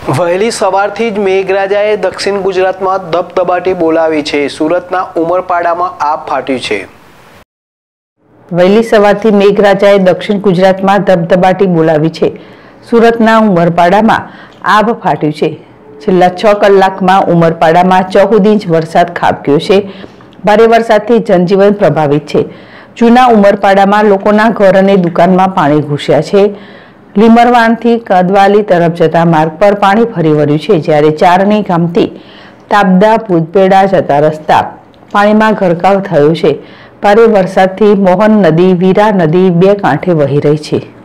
વહેલી સવારથી જ મેઘરાજાએ દક્ષિણ ગુજરાતમાં ધબધબાટી બોલાવી છે। સુરતના ઉમરપાડામાં આભ ફાટ્યું છે। વહેલી સવારથી મેઘરાજાએ દક્ષિણ ગુજરાતમાં ધબધબાટી બોલાવી છે। સુરતના ઉમરપાડામાં આભ ફાટ્યું છે। છેલ્લા 6 કલાકમાં ઉમરપાડામાં 14 ઇંચ વરસાદ ખાબક્યો છે। ભારે વરસાદથી જનજીવન પ્રભાવિત છે। જૂના ઉમરપાડામાં લોકોના ઘર અને દુકાનમાં પાણી ઘૂસ્યા છે। લીમરવાનથી કદવાલી તરફ જતા માર્ગ પર પાણી ફરી વળ્યું છે, જ્યારે ચારણી ગામથી તાબદા ભૂતપેડા જતા રસ્તા પાણીમાં ગરકાવ થયો છે। ભારે વરસાદથી મોહન નદી, વીરા નદી બે કાંઠે વહી રહી છે।